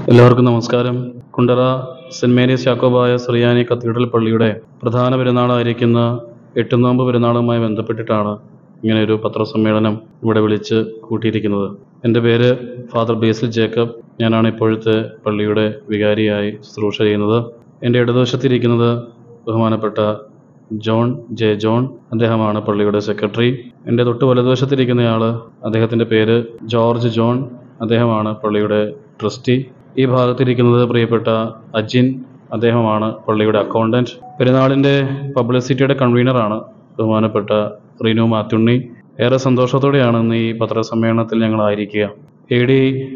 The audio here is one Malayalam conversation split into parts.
എല്ലാവർക്കും നമസ്കാരം. കുണ്ടറ സെന്റ് മേരീസ് യാക്കോബായ സുറിയാനി കത്തീഡ്രൽ പള്ളിയുടെ പ്രധാന പെരുന്നാളായിരിക്കുന്ന എട്ടുനോമ്പ് പെരുന്നാളുമായി ബന്ധപ്പെട്ടിട്ടാണ് ഇങ്ങനെ ഒരു പത്രസമ്മേളനം ഇവിടെ വിളിച്ച് കൂട്ടിയിരിക്കുന്നത്. എൻ്റെ പേര് ഫാദർ ബേസിൽ ജേക്കബ്. ഞാനാണ് ഇപ്പോഴത്തെ പള്ളിയുടെ വികാരിയായി ശുശ്രൂഷ ചെയ്യുന്നത്. എൻ്റെ ഇടതുവശത്തിരിക്കുന്നത് ബഹുമാനപ്പെട്ട ജോൺ ജെ ജോൺ, അദ്ദേഹമാണ് പള്ളിയുടെ സെക്രട്ടറി. എൻ്റെ തൊട്ട് വലതുവശത്തിരിക്കുന്നയാൾ, അദ്ദേഹത്തിൻ്റെ പേര് ജോർജ് ജോൺ, അദ്ദേഹമാണ് പള്ളിയുടെ ട്രസ്റ്റി. ഈ ഭാഗത്തിരിക്കുന്നത് പ്രിയപ്പെട്ട അജിൻ, അദ്ദേഹമാണ് പള്ളിയുടെ അക്കൗണ്ടൻറ്റ്. പെരുന്നാളിൻ്റെ പബ്ലിസിറ്റിയുടെ കൺവീനറാണ് ബഹുമാനപ്പെട്ട റിനു മാത്തുണ്ണി. ഏറെ സന്തോഷത്തോടെയാണ് ഇന്ന് ഈ പത്രസമ്മേളനത്തിൽ ഞങ്ങളായിരിക്കുക. AD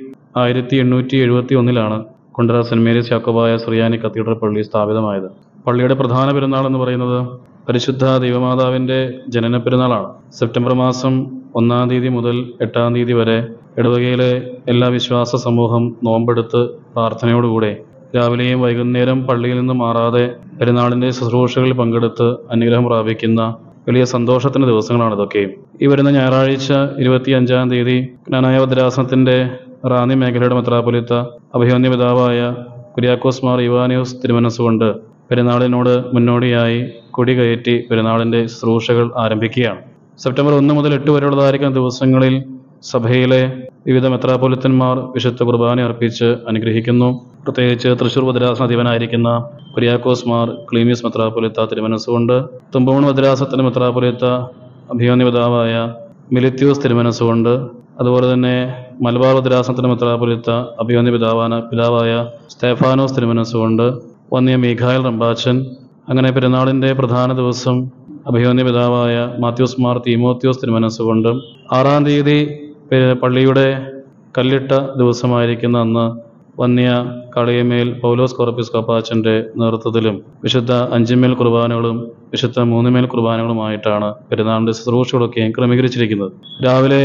1871 കുണ്ടറ സെന്റ് മേരീസ് യാക്കോബായ സുറിയാനി കത്തീഡ്രൽ പള്ളി സ്ഥാപിതമായത്. പള്ളിയുടെ പ്രധാന പെരുന്നാൾ എന്ന് പറയുന്നത് പരിശുദ്ധ ദൈവമാതാവിൻ്റെ ജനന പെരുന്നാളാണ്. സെപ്റ്റംബർ മാസം 1-ാം തീയതി മുതൽ 8-ാം തീയതി വരെ ഇടവകയിലെ എല്ലാ വിശ്വാസ സമൂഹം നോമ്പെടുത്ത് പ്രാർത്ഥനയോടുകൂടെ രാവിലെയും വൈകുന്നേരം പള്ളിയിൽ നിന്ന് മാറാതെ പെരുന്നാളിൻ്റെ ശുശ്രൂഷകളിൽ പങ്കെടുത്ത് അനുഗ്രഹം പ്രാപിക്കുന്ന വലിയ സന്തോഷത്തിൻ്റെ ദിവസങ്ങളാണ് ഇതൊക്കെയും. ഈ വരുന്ന ഞായറാഴ്ച 25-ാം തീയതി ജ്ഞാനായ ഭദ്രാസനത്തിൻ്റെ റാന്നി മേഖലയുടെ മെത്രാപ്പൊലീത്ത അഭിമന്യ പിതാവായ കുര്യാക്കോസ് മാർ ഇവാനിയോസ് തിരുമനസ്സുകൊണ്ട് പെരുന്നാളിനോട് മുന്നോടിയായി കൊടി കയറ്റി പെരുന്നാളിൻ്റെ ശുശ്രൂഷകൾ ആരംഭിക്കുകയാണ്. സെപ്റ്റംബർ 1 മുതൽ 8 വരെയുള്ളതായിരിക്കുന്ന ദിവസങ്ങളിൽ സഭയിലെ വിവിധ മെത്രാപ്പൊലിത്തന്മാർ വിശുദ്ധ കുർബാന അർപ്പിച്ച് അനുഗ്രഹിക്കുന്നു. പ്രത്യേകിച്ച് തൃശ്ശൂർ ഭദ്രാസന അധിപനായിരിക്കുന്ന കുര്യാക്കോസ് മാർ ക്ലീമീസ് മെത്രാപ്പൊലീത്ത തിരുമനസ്സുകൊണ്ട്, തുമ്പമൺ ഭദ്രാസനത്തിൻ്റെ മെത്രാപ്പൊലീത്ത അഭിമന്യ പിതാവായ മിലിത്യൂസ് തിരുമനസ്സുകൊണ്ട്, അതുപോലെ തന്നെ മലബാർ ഭദ്രാസനത്തിൻ്റെ മെത്രാപ്പൊലീത്ത അഭിമന്യ പിതാവായ സ്തേഫാനോസ് തിരുമനസ്സുകൊണ്ട്, വന്യ മീഖായൽ റമ്പാച്ചൻ. അങ്ങനെ പെരുന്നാളിൻ്റെ പ്രധാന ദിവസം അഭിമന്യ പിതാവായ മാത്യൂസ് മാർ തീമോത്യോസ് തിരുമനസ്സുകൊണ്ട്, 6-ാം തീയതി പള്ളിയുടെ കല്ലിട്ട ദിവസമായിരിക്കുന്ന അന്ന് വന്യ കളിയമേൽ പൗലോസ് കോറപ്പിസ്കോപ്പാച്ചൻ്റെ നേതൃത്വത്തിലും വിശുദ്ധ 5 മേൽ കുർബാനകളും വിശുദ്ധ 3 മേൽ കുർബാനകളുമായിട്ടാണ് പെരുന്നാളിൻ്റെ ശുശ്രൂഷകളൊക്കെ ക്രമീകരിച്ചിരിക്കുന്നത്. രാവിലെ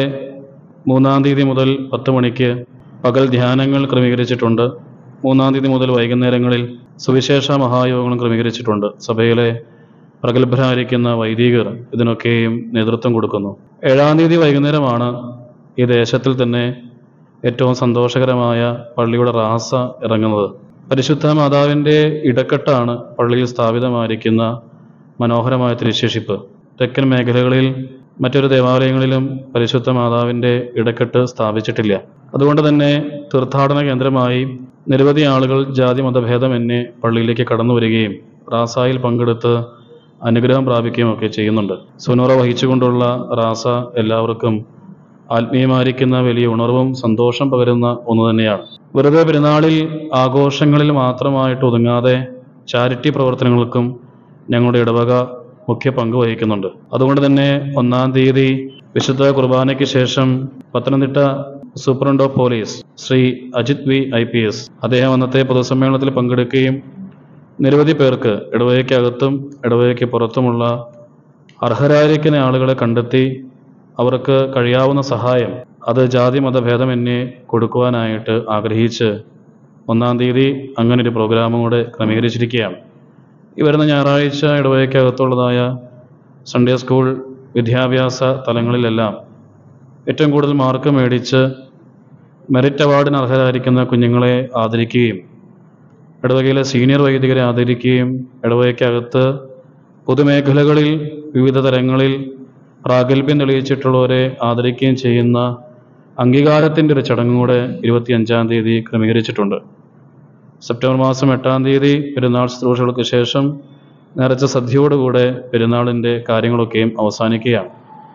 3-ാം തീയതി മുതൽ 10 മണിക്ക് പകൽ ധ്യാനങ്ങൾ ക്രമീകരിച്ചിട്ടുണ്ട്. 3-ാം തീയതി മുതൽ വൈകുന്നേരങ്ങളിൽ സുവിശേഷ മഹായോഗങ്ങളും ക്രമീകരിച്ചിട്ടുണ്ട്. സഭയിലെ പ്രഗത്ഭരായിരിക്കുന്ന വൈദികർ ഇതിനൊക്കെയും നേതൃത്വം കൊടുക്കുന്നു. 7-ാം തീയതി വൈകുന്നേരമാണ് ഈ ദേശത്തിൽ തന്നെ ഏറ്റവും സന്തോഷകരമായ പള്ളിയുടെ റാസ ഇറങ്ങുന്നത്. പരിശുദ്ധ മാതാവിൻ്റെ ഇടക്കെട്ടാണ് പള്ളിയിൽ സ്ഥാപിതമായിരിക്കുന്ന മനോഹരമായ തിരുശേഷിപ്പ്. തെക്കൻ മേഖലകളിൽ മറ്റൊരു ദേവാലയങ്ങളിലും പരിശുദ്ധ മാതാവിൻ്റെ ഇടക്കെട്ട് സ്ഥാപിച്ചിട്ടില്ല. അതുകൊണ്ട് തന്നെ തീർത്ഥാടന കേന്ദ്രമായി നിരവധി ആളുകൾ ജാതി മതഭേദമന്യേ പള്ളിയിലേക്ക് കടന്നു വരികയും റാസായിൽ പങ്കെടുത്ത് അനുഗ്രഹം പ്രാപിക്കുകയും ഒക്കെ ചെയ്യുന്നുണ്ട്. സുനൂറ വഹിച്ചുകൊണ്ടുള്ള റാസ എല്ലാവർക്കും ആത്മീയമായിരിക്കുന്ന വലിയ ഉണർവും സന്തോഷം പകരുന്ന ഒന്ന് തന്നെയാണ്. വെറുതെ പെരുന്നാളിൽ ആഘോഷങ്ങളിൽ മാത്രമായിട്ട് ഒതുങ്ങാതെ ചാരിറ്റി പ്രവർത്തനങ്ങൾക്കും ഞങ്ങളുടെ ഇടവക മുഖ്യ പങ്ക് വഹിക്കുന്നുണ്ട്. അതുകൊണ്ട് തന്നെ 1-ാം തീയതി വിശുദ്ധ കുർബാനയ്ക്ക് ശേഷം Pathanamthitta superintendent of police Shri Ajith V IPS അദ്ദേഹം അന്നത്തെ പൊതുസമ്മേളനത്തിൽ പങ്കെടുക്കുകയും നിരവധി പേർക്ക് ഇടവകയ്ക്കകത്തും ഇടവകയ്ക്ക് പുറത്തുമുള്ള അർഹരായിരിക്കുന്ന ആളുകളെ കണ്ടെത്തി അവർക്ക് കഴിയാവുന്ന സഹായം അത് ജാതി മതഭേദമന്യേ കൊടുക്കുവാനായിട്ട് ആഗ്രഹിച്ച് 1-ാം തീയതി അങ്ങനെ ഒരു പ്രോഗ്രാമും കൂടെ ക്രമീകരിച്ചിരിക്കുകയാണ്. ഈ വരുന്ന ഞായറാഴ്ച ഇടവകയ്ക്കകത്തുള്ളതായ സൺഡേ സ്കൂൾ വിദ്യാഭ്യാസ തലങ്ങളിലെല്ലാം ഏറ്റവും കൂടുതൽ മാർക്ക് മേടിച്ച് മെറിറ്റ് അവാർഡിന് അർഹരായിരിക്കുന്ന കുഞ്ഞുങ്ങളെ ആദരിക്കുകയും ഇടവകയിലെ സീനിയർ വൈദികരെ ആദരിക്കുകയും ഇടവകയ്ക്കകത്ത് പൊതുമേഖലകളിൽ വിവിധ തരങ്ങളിൽ പ്രാഗൽഭ്യം തെളിയിച്ചിട്ടുള്ളവരെ ആദരിക്കുകയും ചെയ്യുന്ന അംഗീകാരത്തിൻ്റെ ഒരു ചടങ്ങ് കൂടെ 25-ാം തീയതി ക്രമീകരിച്ചിട്ടുണ്ട്. സെപ്റ്റംബർ മാസം 8-ാം തീയതി പെരുന്നാൾ ശുശ്രൂഷകൾക്ക് ശേഷം നിറച്ച സദ്യയോടുകൂടെ പെരുന്നാളിൻ്റെ കാര്യങ്ങളൊക്കെയും അവസാനിക്കുകയാണ്.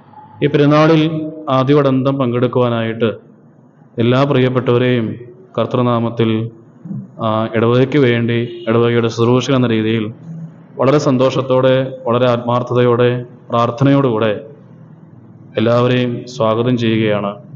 ഈ പെരുന്നാളിൽ ആദ്യോടന്തം പങ്കെടുക്കുവാനായിട്ട് എല്ലാ പ്രിയപ്പെട്ടവരെയും കർത്തൃനാമത്തിൽ ഇടവകയ്ക്ക് വേണ്ടി ഇടവകയുടെ ശുശ്രൂഷ എന്ന രീതിയിൽ വളരെ സന്തോഷത്തോടെ വളരെ ആത്മാർത്ഥതയോടെ പ്രാർത്ഥനയോടുകൂടെ എല്ലാവരെയും സ്വാഗതം ചെയ്യുകയാണ്.